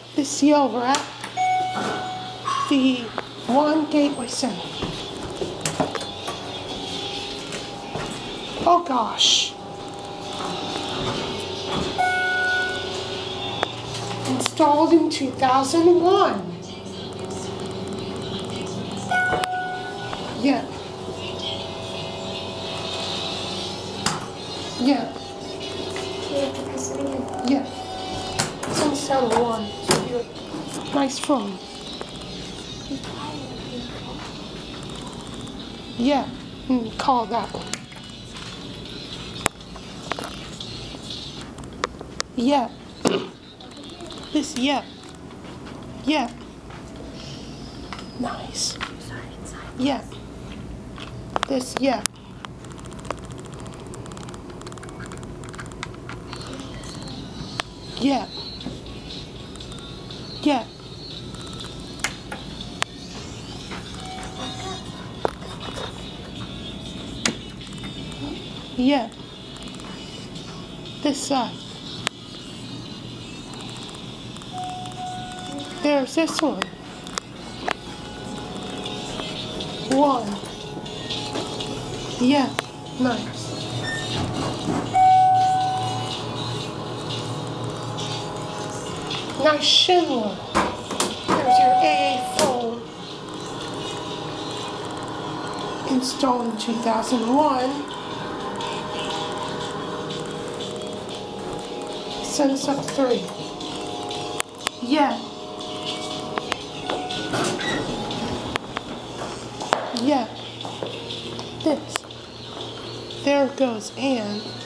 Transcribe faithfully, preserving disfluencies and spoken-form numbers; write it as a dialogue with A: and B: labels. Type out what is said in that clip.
A: the seal wrap, the One Gateway Center. Oh gosh. Installed in two thousand one. Yeah. Yeah. Yeah. It's on cell one. So here. Nice phone. Yeah. Mm, call that one. Yeah. This, yeah. Yeah. Nice. Yeah. This, yeah. Yeah. Yeah. Yeah. This side. There's this one. One. Yeah. Nice. Nice Schindler. There's your A A phone. Installed in two thousand one. Sunset three. Yeah. Yeah. This. There it goes, and